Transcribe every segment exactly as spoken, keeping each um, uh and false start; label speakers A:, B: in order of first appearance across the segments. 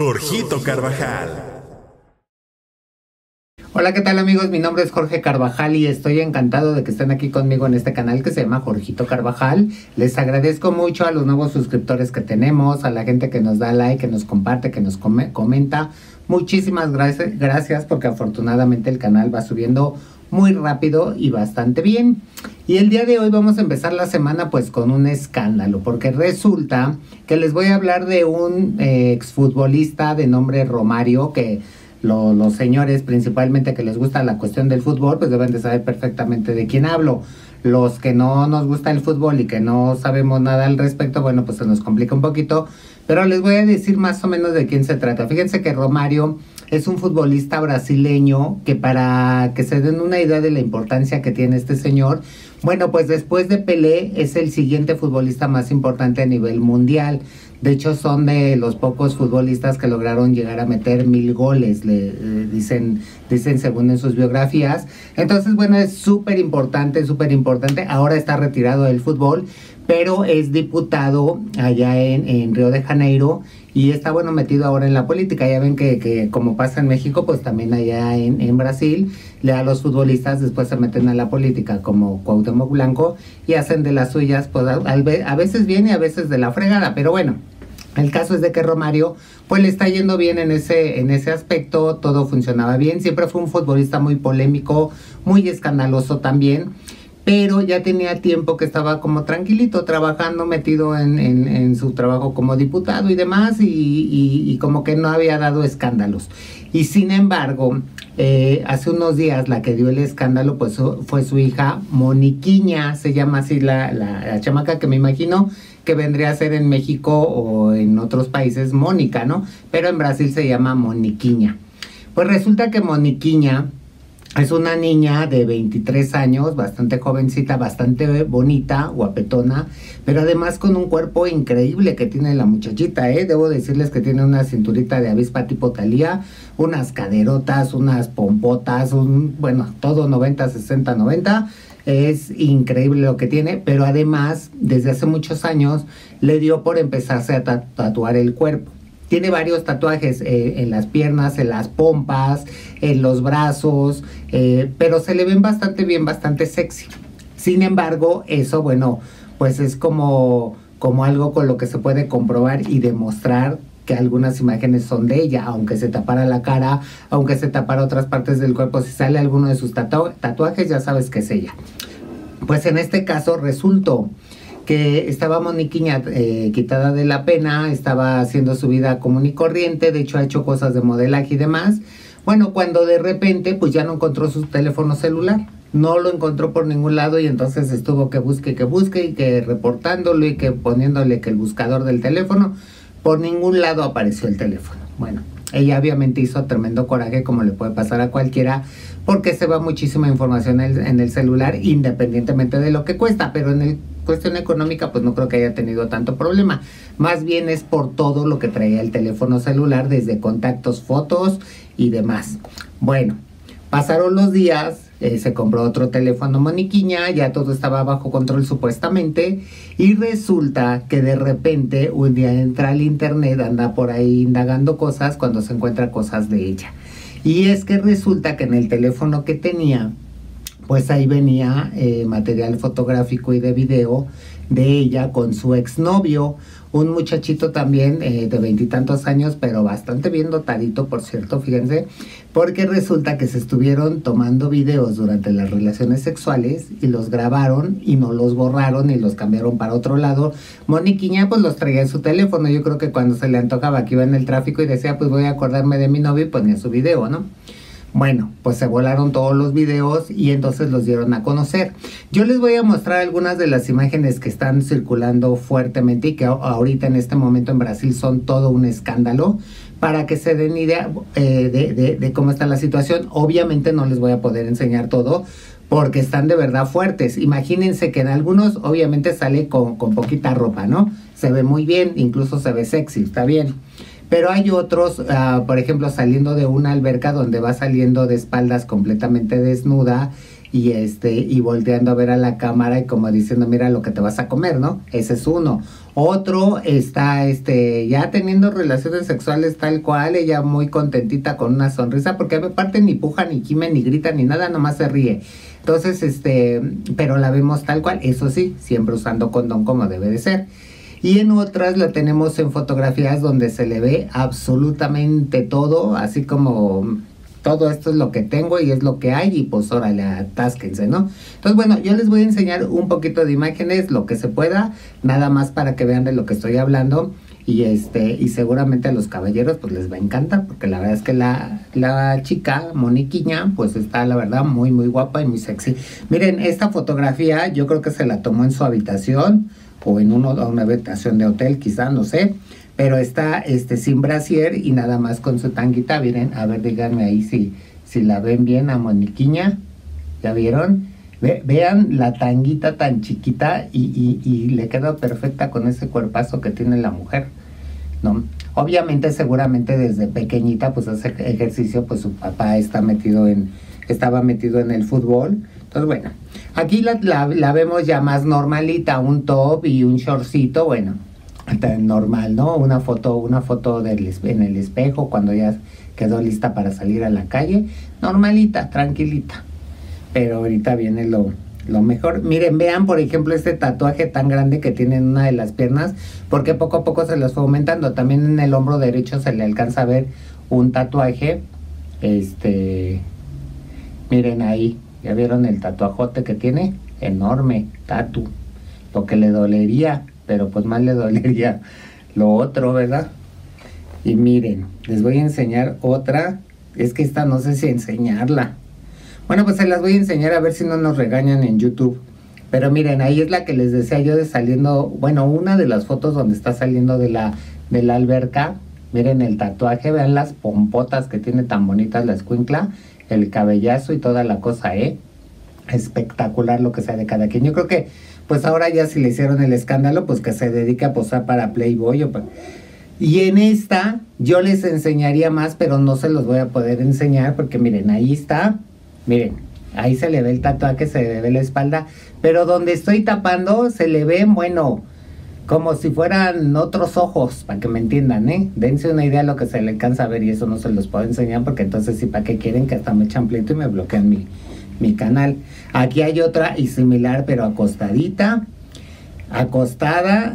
A: Jorgito Carvajal.
B: Hola, ¿qué tal amigos? Mi nombre es Jorge Carvajal y estoy encantado de que estén aquí conmigo en este canal que se llama Jorgito Carvajal. Les agradezco mucho a los nuevos suscriptores que tenemos, a la gente que nos da like, que nos comparte, que nos come, comenta. Muchísimas gracias, gracias porque afortunadamente el canal va subiendo muy rápido y bastante bien. Y el día de hoy vamos a empezar la semana pues con un escándalo, porque resulta que les voy a hablar de un eh, exfutbolista de nombre Romario, que lo, los señores principalmente que les gusta la cuestión del fútbol pues deben de saber perfectamente de quién hablo. Los que no nos gusta el fútbol y que no sabemos nada al respecto, bueno, pues se nos complica un poquito, pero les voy a decir más o menos de quién se trata. Fíjense que Romario es un futbolista brasileño que, para que se den una idea de la importancia que tiene este señor, bueno, pues después de Pelé es el siguiente futbolista más importante a nivel mundial. De hecho, son de los pocos futbolistas que lograron llegar a meter mil goles, le, le dicen, dicen según en sus biografías. Entonces, bueno, es súper importante, súper importante. Ahora está retirado del fútbol, pero es diputado allá en, en Río de Janeiro y está, bueno, metido ahora en la política. Ya ven que, que como pasa en México, pues también allá en, en Brasil, a los futbolistas después se meten a la política como Cuauhtémoc Blanco y hacen de las suyas, pues a, a veces bien y a veces de la fregada, pero bueno. El caso es de que Romario pues le está yendo bien en ese, en ese aspecto, todo funcionaba bien, siempre fue un futbolista muy polémico, muy escandaloso también, pero ya tenía tiempo que estaba como tranquilito, trabajando, metido en, en, en su trabajo como diputado y demás, y, y, y como que no había dado escándalos. Y sin embargo, eh, hace unos días la que dio el escándalo pues fue su hija Moniquiña, se llama así la, la, la chamaca, que me imagino que vendría a ser en México o en otros países Mónica, ¿no? Pero en Brasil se llama Moniquiña. Pues resulta que Moniquiña es una niña de veintitrés años, bastante jovencita, bastante bonita, guapetona, pero además con un cuerpo increíble que tiene la muchachita, ¿eh? Debo decirles que tiene una cinturita de avispa tipo Thalía, unas caderotas, unas pompotas, un, bueno, todo noventa, sesenta, noventa. Es increíble lo que tiene, pero además, desde hace muchos años, le dio por empezarse a tatuar el cuerpo. Tiene varios tatuajes eh, en las piernas, en las pompas, en los brazos, eh, pero se le ven bastante bien, bastante sexy. Sin embargo, eso, bueno, pues es como, como algo con lo que se puede comprobar y demostrar que algunas imágenes son de ella, aunque se tapara la cara, aunque se tapara otras partes del cuerpo, si sale alguno de sus tatu tatuajes, ya sabes que es ella. Pues en este caso resultó que estaba Moniquiña eh, quitada de la pena, estaba haciendo su vida común y corriente, de hecho ha hecho cosas de modelaje y demás. Bueno, cuando de repente pues ya no encontró su teléfono celular, no lo encontró por ningún lado y entonces estuvo que busque, que busque y que reportándolo y que poniéndole que el buscador del teléfono, por ningún lado apareció el teléfono. Bueno, ella obviamente hizo tremendo coraje, como le puede pasar a cualquiera, porque se va muchísima información en el, en el celular, independientemente de lo que cuesta, pero en el cuestión económica pues no creo que haya tenido tanto problema. Más bien es por todo lo que traía el teléfono celular, desde contactos, fotos y demás. Bueno, pasaron los días, eh, se compró otro teléfono Moniquiña, ya todo estaba bajo control supuestamente, y resulta que de repente un día entra al internet, anda por ahí indagando cosas cuando se encuentra cosas de ella. Y es que resulta que en el teléfono que tenía, pues ahí venía eh, material fotográfico y de video de ella con su exnovio, un muchachito también eh, de veintitantos años, pero bastante bien dotadito, por cierto, fíjense, porque resulta que se estuvieron tomando videos durante las relaciones sexuales y los grabaron y no los borraron y los cambiaron para otro lado. Moniquiña pues los traía en su teléfono, yo creo que cuando se le antojaba que iba en el tráfico y decía pues voy a acordarme de mi novio y ponía su video, ¿no? Bueno, pues se volaron todos los videos y entonces los dieron a conocer. Yo les voy a mostrar algunas de las imágenes que están circulando fuertemente y que ahorita en este momento en Brasil son todo un escándalo, para que se den idea eh, de, de, de cómo está la situación. Obviamente no les voy a poder enseñar todo porque están de verdad fuertes. Imagínense que en algunos obviamente sale con, con poquita ropa, ¿no? Se ve muy bien, incluso se ve sexy, está bien. Pero hay otros, uh, por ejemplo, saliendo de una alberca donde va saliendo de espaldas completamente desnuda y este y volteando a ver a la cámara y como diciendo, mira lo que te vas a comer, ¿no? Ese es uno. Otro está este ya teniendo relaciones sexuales tal cual, ella muy contentita con una sonrisa, porque aparte ni puja, ni gime, ni grita, ni nada, nomás se ríe. Entonces, este, pero la vemos tal cual, eso sí, siempre usando condón como debe de ser. Y en otras la tenemos en fotografías donde se le ve absolutamente todo, así como todo esto es lo que tengo y es lo que hay y pues órale, atásquense, ¿no? Entonces, bueno, yo les voy a enseñar un poquito de imágenes, lo que se pueda, nada más para que vean de lo que estoy hablando y este y seguramente a los caballeros pues les va a encantar, porque la verdad es que la, la chica, Moniquiña, pues está la verdad muy muy guapa y muy sexy. Miren, esta fotografía yo creo que se la tomó en su habitación o en uno, una habitación de hotel, quizá, no sé, pero está este sin brasier y nada más con su tanguita. Miren, a ver, díganme ahí si, si la ven bien a Moniquiña. ¿Ya vieron? Ve, vean la tanguita tan chiquita y, y, y le queda perfecta con ese cuerpazo que tiene la mujer, ¿no? Obviamente, seguramente desde pequeñita, pues hace ejercicio, pues su papá está metido en, estaba metido en el fútbol. Entonces, bueno, aquí la, la, la vemos ya más normalita, un top y un shortcito, bueno, normal, ¿no? Una foto, una foto del, en el espejo cuando ya quedó lista para salir a la calle, normalita, tranquilita. Pero ahorita viene lo, lo mejor. Miren, vean por ejemplo este tatuaje tan grande que tiene en una de las piernas, porque poco a poco se los fue aumentando. También en el hombro derecho se le alcanza a ver un tatuaje. Este, miren ahí, ¿ya vieron el tatuajote que tiene? Enorme, tatu. Lo que le dolería, pero pues más le dolería lo otro, ¿verdad? Y miren, les voy a enseñar otra. Es que esta no sé si enseñarla. Bueno, pues se las voy a enseñar a ver si no nos regañan en YouTube. Pero miren, ahí es la que les decía yo de saliendo, bueno, una de las fotos donde está saliendo de la, de la alberca. Miren el tatuaje, vean las pompotas que tiene tan bonitas la escuincla, el cabellazo y toda la cosa, ¿eh? Espectacular lo que sea de cada quien. Yo creo que, pues ahora ya si le hicieron el escándalo, pues que se dedique a posar para Playboy o para... Y en esta yo les enseñaría más, pero no se los voy a poder enseñar porque miren, ahí está. Miren, ahí se le ve el tatuaje, se le ve la espalda, pero donde estoy tapando se le ve, bueno, como si fueran otros ojos, para que me entiendan, ¿eh? Dense una idea de lo que se le alcanza a ver y eso no se los puedo enseñar porque entonces sí, ¿para qué quieren que hasta me echan pleito y me bloquean mi, mi canal? Aquí hay otra y similar, pero acostadita, acostada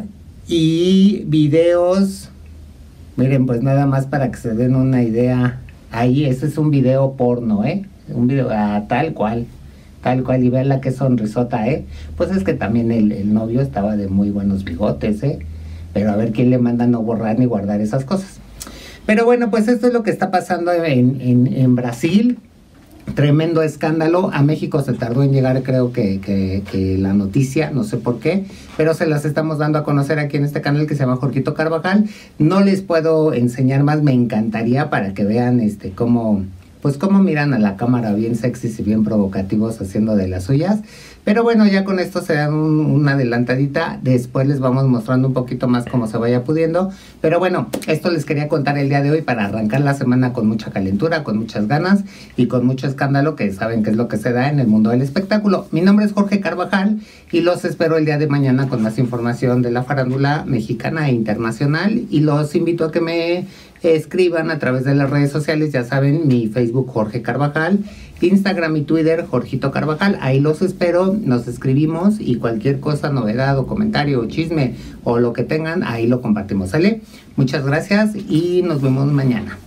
B: y videos, miren, pues nada más para que se den una idea, ahí, ese es un video porno, ¿eh? Un video ah, tal cual, tal cual, y verla que sonrisota, ¿eh? Pues es que también el, el novio estaba de muy buenos bigotes, ¿eh? Pero a ver quién le manda no borrar ni guardar esas cosas. Pero bueno, pues esto es lo que está pasando en, en, en Brasil. Tremendo escándalo. A México se tardó en llegar, creo que, que, que la noticia, no sé por qué, pero se las estamos dando a conocer aquí en este canal que se llama Jorgito Carvajal. No les puedo enseñar más, me encantaría para que vean este cómo... pues cómo miran a la cámara bien sexys y bien provocativos haciendo de las suyas. Pero bueno, ya con esto se dan un, una adelantadita. Después les vamos mostrando un poquito más cómo se vaya pudiendo. Pero bueno, esto les quería contar el día de hoy para arrancar la semana con mucha calentura, con muchas ganas y con mucho escándalo, que saben que es lo que se da en el mundo del espectáculo. Mi nombre es Jorge Carvajal y los espero el día de mañana con más información de la farándula mexicana e internacional. Y los invito a que me escriban a través de las redes sociales, ya saben, mi Facebook Jorge Carvajal, Instagram y Twitter Jorgito Carvajal, ahí los espero, nos escribimos y cualquier cosa, novedad o comentario o chisme o lo que tengan, ahí lo compartimos, ¿sale? Muchas gracias y nos vemos mañana.